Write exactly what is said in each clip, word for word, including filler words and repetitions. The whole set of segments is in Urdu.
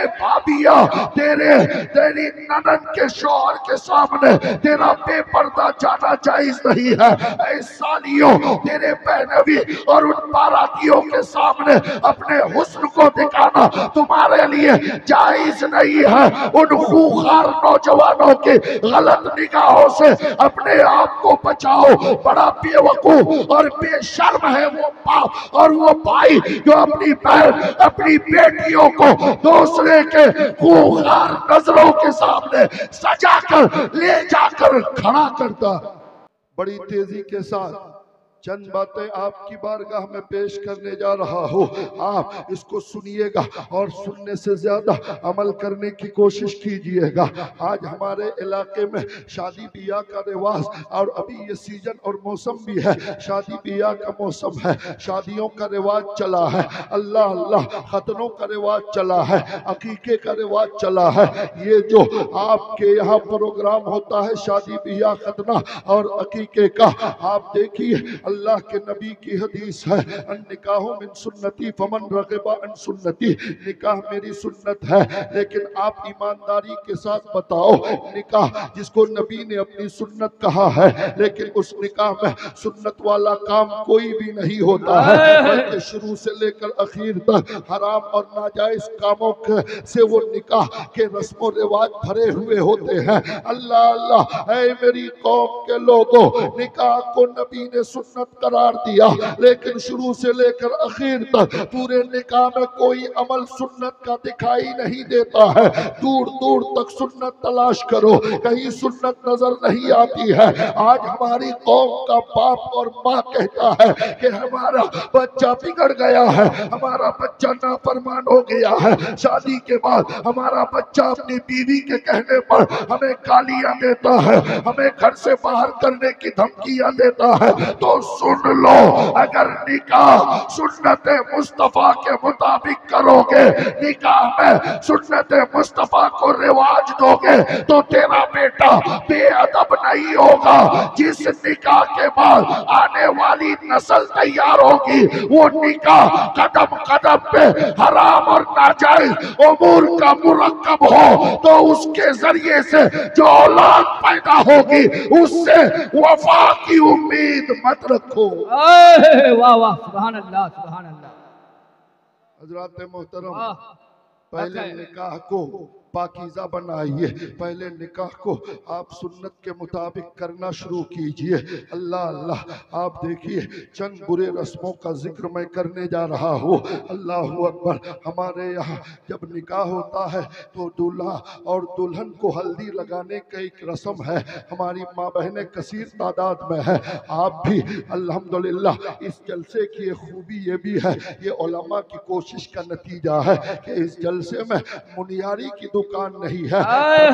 اے بھابیا تیرے تیری ننند کے شوہر کے سامنے تیرا بے پردہ جانا جائز نہیں ہے، اے سالیوں تیرے بہنوی اور ان باراتیوں کے سامنے اپنے حسن کو دکھانا تمہارے لیے جائز نہیں ہے۔ ان خوخار نوجوانوں کی غلط نگاہوں سے اپنے آپ کو بچاؤ، بڑا بے وقوف اور بے شرم ہے وہ باپ اور وہ بھائی جو اپنی بہن اپنی بیٹیوں کو دوسرے کے خوخار نظروں کے سامنے سجا کر لے جا کر کھڑا کرتا۔ بڑی تیزی کے ساتھ چند باتیں آپ کی بارگاہ میں پیش کرنے جا رہا ہوں، آپ اس کو سنیے گا اور سننے سے زیادہ عمل کرنے کی کوشش کیجئے گا۔ آج ہمارے علاقے میں شادی بیاہ کا رواج، اور ابھی یہ سیزن اور موسم بھی ہے، شادی بیاہ کا موسم ہے، شادیوں کا رواج چلا ہے، اللہ اللہ ختنوں کا رواج چلا ہے، عقیقے کا رواج چلا ہے۔ یہ جو آپ کے یہاں پروگرام ہوتا ہے شادی بیاہ ختنہ اور عقیقے کا، آپ دیکھیے اللہ کے نبی کی حدیث ہے، ان نکاح من سنتی فمن رغب عن سنتی، نکاح میری سنت ہے، لیکن آپ ایمانداری کے ساتھ بتاؤ نکاح جس کو نبی نے اپنی سنت کہا ہے، لیکن اس نکاح میں سنت والا کام کوئی بھی نہیں ہوتا ہے، بلکہ شروع سے لے کر اخیر تک حرام اور ناجائز کاموں سے وہ نکاح کے رسم و رواج بھرے ہوئے ہوتے ہیں۔ اللہ اللہ اے میری قوم کے لوگوں، نکاح کو نبی نے سنت قرار دیا، لیکن شروع سے لے کر اخیر تک پورے نکاح میں کوئی عمل سنت کا دکھائی نہیں دیتا ہے۔ دور دور تک سنت تلاش کرو، کہیں سنت نظر نہیں آتی ہے۔ آج ہماری قوم کا باپ اور ماں کہتا ہے کہ ہمارا بچہ بگڑ گیا ہے، ہمارا بچہ نافرمان ہو گیا ہے، شادی کے بعد ہمارا بچہ اپنی بیوی کے کہنے پر ہمیں گالیاں دیتا ہے، ہمیں گھر سے باہر کرنے کی دھمکیاں دیتا ہے۔ تو سن لو، اگر نکاح سنت مصطفیٰ کے مطابق کرو گے، نکاح میں سنت مصطفیٰ کو رواج دو گے، تو تیرا بیٹا بے ادب نہیں ہوگا۔ جس نکاح کے بعد آنے والی نسل تیار ہوگی، وہ نکاح قدم قدم پہ حرام اور ناجائز امور کا مرکب ہو، تو اس کے ذریعے سے جو اولاد پیدا ہوگی اس سے وفا کی امید مت رکھو۔ واہ واہ سبحان اللہ سبحان اللہ۔ حضرات محترم، پہلے نکاح کو پاکیزہ بنائیے، پہلے نکاح کو آپ سنت کے مطابق کرنا شروع کیجئے۔ اللہ اللہ آپ دیکھیے چند برے رسموں کا ذکر میں کرنے جا رہا ہوں۔ اللہ اکبر، ہمارے یہاں جب نکاح ہوتا ہے تو دولہا اور دلہن کو ہلدی لگانے کا ایک رسم ہے، ہماری ماں بہنیں کثیر تعداد میں ہے، آپ بھی الحمدللہ۔ اس جلسے کی ایک خوبی یہ بھی ہے، یہ علماء کی کوشش کا نتیجہ ہے کہ اس جلسے میں منیاری کی دکان نہیں ہے،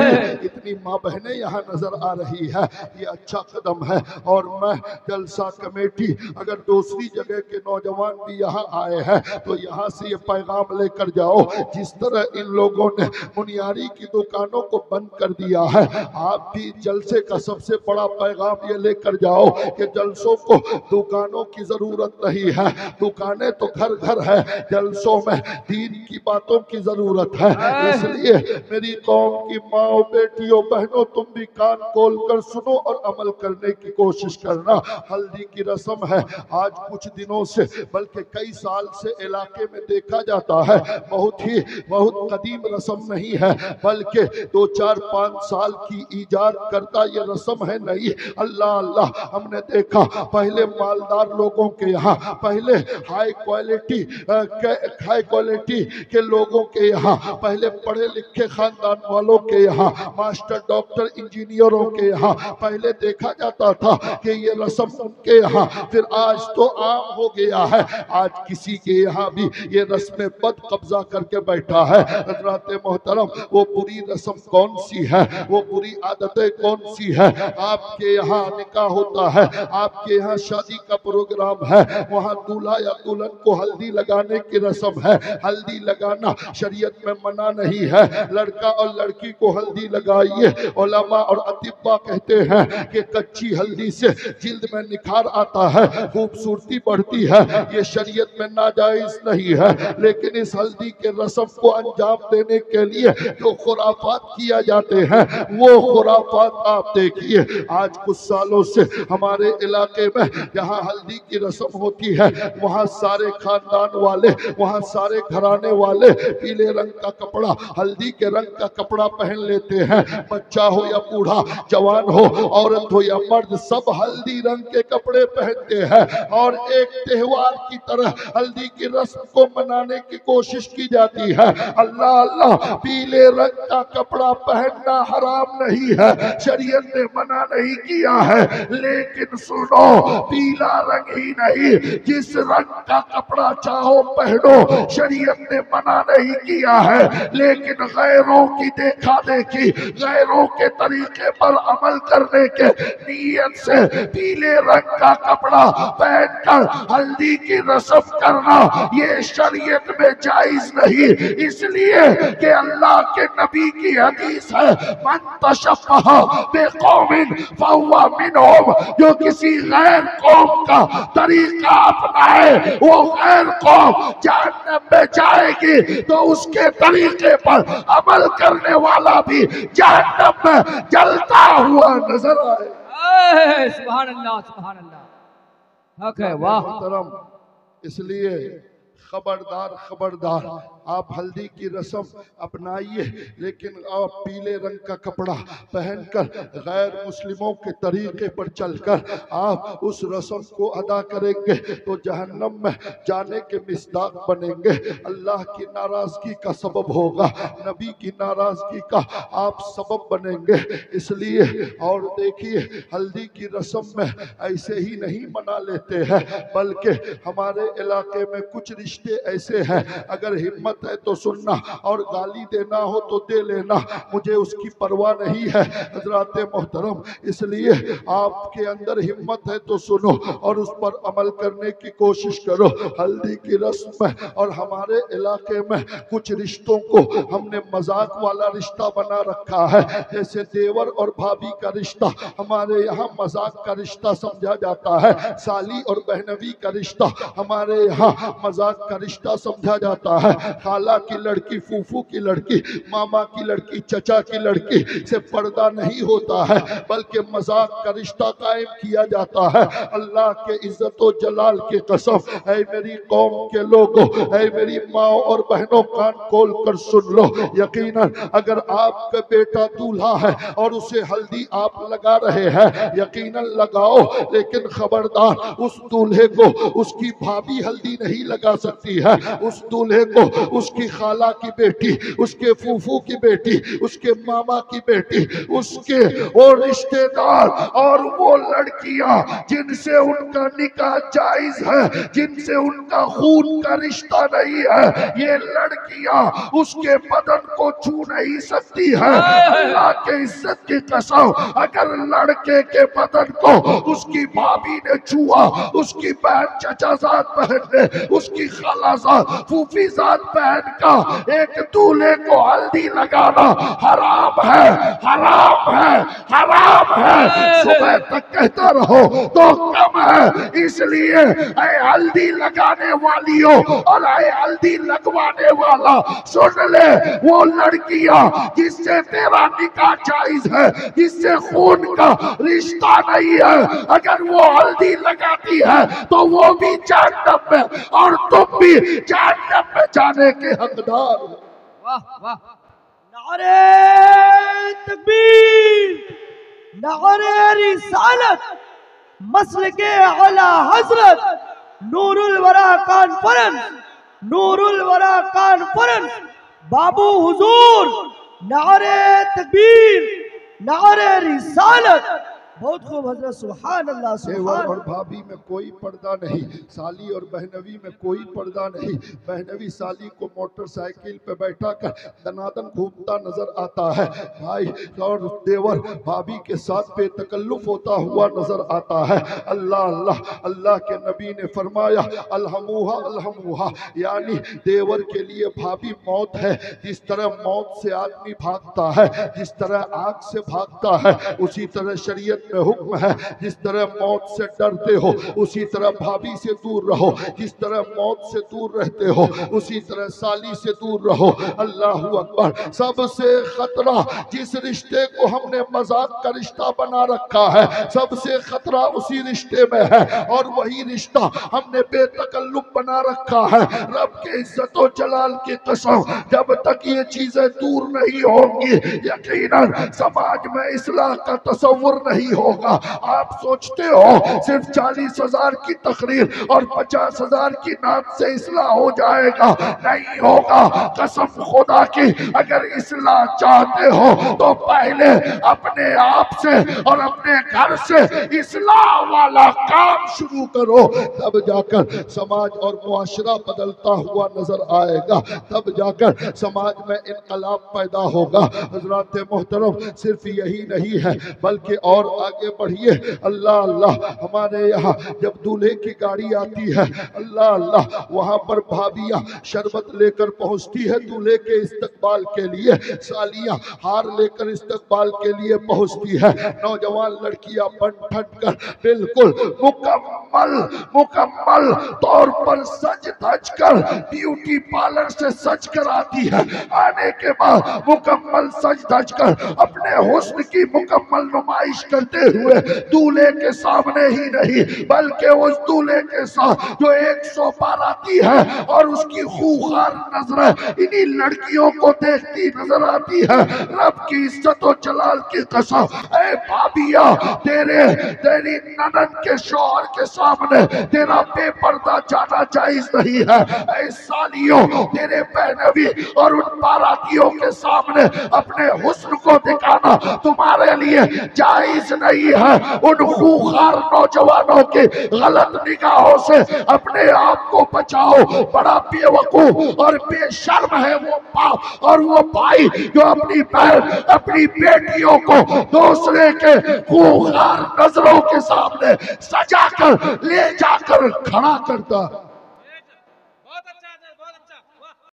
اتنی ماں بہنیں یہاں نظر آ رہی ہے، یہ اچھا قدم ہے۔ اور میں جلسہ کمیٹی اگر دوسری جگہ کے نوجوان بھی یہاں آئے ہیں تو یہاں سے یہ پیغام لے کر جاؤ، جس طرح ان لوگوں نے منیاری کی دکانوں کو بند کر دیا ہے، آپ بھی جلسے کا سب سے بڑا پیغام یہ لے کر جاؤ کہ جلسوں کو دکانوں کی ضرورت نہیں ہے، دکانیں تو گھر گھر ہے، جلسوں میں دین کی باتوں کی ضرورت ہے۔ اس لیے میری قوم کی ماں بیٹیوں بہنوں، تم بھی کان کھول کر سنو اور عمل کرنے کی کوشش کرنا۔ ہلدی کی رسم ہے، آج کچھ دنوں سے بلکہ کئی سال سے علاقے میں دیکھا جاتا ہے، بہت ہی بہت قدیم رسم نہیں ہے، بلکہ دو چار پانچ سال کی ایجاد کرتا یہ رسم ہے نہیں۔ اللہ اللہ ہم نے دیکھا پہلے مالدار لوگوں کے یہاں، پہلے ہائی کوالٹی ہائی کوالٹی کے لوگوں کے یہاں، پہلے پڑھے لکھے خاندان والوں کے یہاں، ماسٹر ڈاکٹر انجینئروں کے یہاں پہلے دیکھا جاتا تھا کہ یہ رسم ان کے یہاں، پھر آج تو عام ہو گیا ہے، آج کسی کے یہاں بھی یہ رسم بد قبضہ کر کے بیٹھا ہے۔ حضرات محترم، وہ بری رسم کون سی ہے، وہ بری عادتیں کون سی ہے؟ آپ کے یہاں نکاح ہوتا ہے، آپ کے یہاں شادی کا پروگرام ہے، وہاں دولہا یا دلہن کو ہلدی لگانے کی رسم ہے، ہلدی لگانا شریعت میں منع نہیں ہے، لڑکا اور لڑکی کو ہلدی لگائیے. علماء اور اطباء کہتے ہیں کہ کچی ہلدی سے جلد میں نکھار آتا ہے, خوبصورتی بڑھتی ہے. یہ شریعت میں ناجائز نہیں ہے, لیکن اس ہلدی کے رسم کو انجام دینے کے لیے جو خرافات کیا جاتے ہیں وہ خرافات آپ دیکھیے. آج کچھ سالوں سے ہمارے علاقے میں جہاں ہلدی کی رسم ہوتی ہے وہاں سارے خاندان والے, وہاں سارے گھرانے والے پیلے رنگ کا کپڑا, ہلدی کے رنگ کا کپڑا پہن لیتے ہیں. بچہ ہو یا بوڑھا, جوان ہو, عورت ہو یا مرد, سب ہلدی رنگ کے کپڑے پہنتے ہیں اور ایک تہوار کی طرح ہلدی کی رسم کو منانے کی کوشش کی جاتی ہے. اللہ اللہ, پیلے رنگ کا کپڑا پہننا حرام نہیں ہے, شریعت نے منع نہیں کیا ہے, لیکن سنو, پیلا رنگ ہی نہیں, جس رنگ کا کپڑا چاہو پہنو, شریعت نے منع نہیں کیا ہے. لیکن غیروں کی دیکھا دیکھی, غیروں کے طریقے پر عمل کرنے کے نیت سے پیلے رنگ کا کپڑا پہن کر ہلدی کی رسم کرنا یہ شریعت میں جائز نہیں. اس لیے کہ اللہ کے نبی کی حدیث ہے, من تشبہ بقوم فہو منہم, جو کسی غیر قوم کا طریقہ اپنائے وہ غیر قوم جہنم میں جائے گی, تو اس کے طریقے پر عمل کرنے والا بھی جہنم میں جلتا ہوا نظر آئے. اے سبحان اللہ سبحان اللہ, حق ہے. واہ محترم, اس لیے خبردار خبردار, آپ ہلدی کی رسم اپنائیے, لیکن آپ پیلے رنگ کا کپڑا پہن کر غیر مسلموں کے طریقے پر چل کر آپ اس رسم کو ادا کریں گے تو جہنم میں جانے کے مصداق بنیں گے. اللہ کی ناراضگی کا سبب ہوگا, نبی کی ناراضگی کا آپ سبب بنیں گے. اس لیے اور دیکھیے, ہلدی کی رسم میں ایسے ہی نہیں منا لیتے ہیں, بلکہ ہمارے علاقے میں کچھ رشتے ایسے ہیں, اگر ہمت ہے تو سننا اور گالی دینا ہو تو دے لینا, مجھے اس کی پرواہ نہیں ہے. حضرات محترم, اس لیے آپ کے اندر ہمت ہے تو سنو اور اس پر عمل کرنے کی کوشش کرو. ہلدی کی رسم میں اور ہمارے علاقے میں کچھ رشتوں کو ہم نے مذاق والا رشتہ بنا رکھا ہے, جیسے دیور اور بھابھی کا رشتہ ہمارے یہاں مذاق کا رشتہ سمجھا جاتا ہے, سالی اور بہنوی کا رشتہ ہمارے یہاں مذاق کا رشتہ سمجھا جاتا ہے. خالہ کی لڑکی, پھوپھو کی لڑکی, ماما کی لڑکی, چچا کی لڑکی سے پردہ نہیں ہوتا ہے, بلکہ مذاق کا رشتہ قائم کیا جاتا ہے. اللہ کے عزت و جلال کی قسم, اے میری قوم کے لوگوں, اے میری ماں اور بہنوں, کان کھول کر سن لو. یقیناً اگر آپ کا بیٹا دولہا ہے اور اسے ہلدی آپ لگا رہے ہیں, یقیناً لگاؤ, لیکن خبردار, اس دولہے کو اس کی بھابھی ہلدی نہیں لگا سکتی ہے, اس دولہے کو اس کی خالہ کی بیٹی, اس کے پھوپھو کی بیٹی, اس کے ماما کی بیٹی, اس کے وہ رشتہ دار اور وہ لڑکیاں جن سے ان کا نکاح جائز ہے, جن سے ان کا خون کا رشتہ نہیں ہے, یہ لڑکیاں اس کے بدن کو چھو نہیں سکتی ہے. اللہ کے عزت کی قسم, اگر لڑکے کے بدن کو اس کی بھابھی نے چھوا, اس کی بہن چچا زاد بہن نے, اس کی خالہ زاد پھوپھی زاد بہن کا ایک دولہے کو ہلدی لگانا حرام ہے, حرام ہے, حرام ہے. صبح تک کہتا رہو تو کم ہے. اس لیے اے ہلدی لگانے والیوں اور اے ہلدی لگوانے والا, سن لے, وہ لڑکیاں جس سے تیرا نکاح جائز ہے, جس سے خون کا رشتہ نہیں ہے, اگر وہ ہلدی لگاتی ہے تو وہ بھی جہنم میں اور تم بھی جہنم میں جانے کے حقدار. واہ واہ, نعرہ تکبیر, نعرہ رسالت, مسلک اعلی حضرت, نور الورا کانفرنس, نور الورا کانفرنس, بابو حضور, نعرہ تکبیر, نعرہ رسالت, बहुत खूब हजरत, सुभान अल्लाह देवर सुभान। और भाभी में कोई पर्दा नहीं, साली और बहनवी में कोई पर्दा नहीं। बहनवी साली को मोटरसाइकिल पे बैठा कर दनादन घूमता नजर आता है, भाई और देवर भाभी के साथ बेतकल्लुफ होता हुआ नजर आता है। अल्लाह अल्लाह अल्लाह के नबी ने फरमाया अलहमुहा अलहमुहा, यानी देवर के लिए भाभी मौत है। जिस तरह मौत से आदमी भागता है, जिस तरह आग से भागता है, उसी तरह शरीयत में हुक्म है जिस तरह मौत से डरते हो उसी तरह भाभी से दूर रहो, जिस तरह मौत से दूर रहते हो उसी तरह साली से दूर रहो। अल्लाह अकबर। सबसे खतरा जिस रिश्ते को हमने मजाक का रिश्ता बना रखा है, सबसे खतरा उसी रिश्ते में है, और वही रिश्ता हमने बेतकल्लुफ बना रखा है। रब के इज्जत और जलाल की कसम, जब तक ये चीजें दूर नहीं होंगी यकीनन समाज में इस्लाह का तसव्वुर नहीं होगा। आप सोचते हो सिर्फ चालीस हजार की तकरीर और पचास हजार की नात से इस्लाह हो जाएगा? नहीं होगा। कसम खुदा की, अगर इस्लाह चाहते हो तो पहले अपने आप से और अपने घर से इस्लाह वाला काम शुरू करो, तब जाकर समाज और मुआशरा बदलता हुआ नजर आएगा, तब जाकर समाज में इनकलाब पैदा होगा। हजरात मोहतरम, सिर्फ यही नहीं है बल्कि और आगे बढ़िए। अल्लाह अल्लाह, हमारे यहाँ जब दूल्हे की गाड़ी आती है, अल्लाह अल्लाह, वहाँ पर भाभियाँ शरबत लेकर पहुँचती है दूल्हे के इस्तकबाल के लिए, सालियाँ हार लेकर इस्तकबाल के लिए पहुँचती है, नौजवान लड़कियाँ बन ठट कर बिल्कुल मुकम्मल मुकम्मल तौर पर सज धज कर ब्यूटी पार्लर से सज कर आती है। आने के बाद मुकम्मल सज धज कर अपने हुस्न की मुकम्मल नुमाइश करते हुए दूल्हे के सामने ही नहीं बल्कि उस दूल्हे के साथ जो एक सौ बाराती है और उसकी खूंखार नजरें इन्हीं लड़कियों को देखती नजर आती है। रब की इज्जत और जलाल की कसम, ऐ भाभिया, तेरे तेरी ननद के शौहर के सामने तेरा बेपर्दा जाना जायज नहीं है। ऐ सालियों, तेरे बहनवी और उन बारातियों के सामने अपने हुस्न को दिखाना तुम्हारे लिए जायज नहीं है। उन खूंखार नौजवानों के गलत निगाहों से अपने आप को बचाओ। बड़ा बेवकूफ और बेशर्म है वो बाप और वो भाई जो अपनी बहन अपनी बेटियों को दूसरे के खूंखार नजरों के सामने सजा कर ले जाकर खड़ा करता।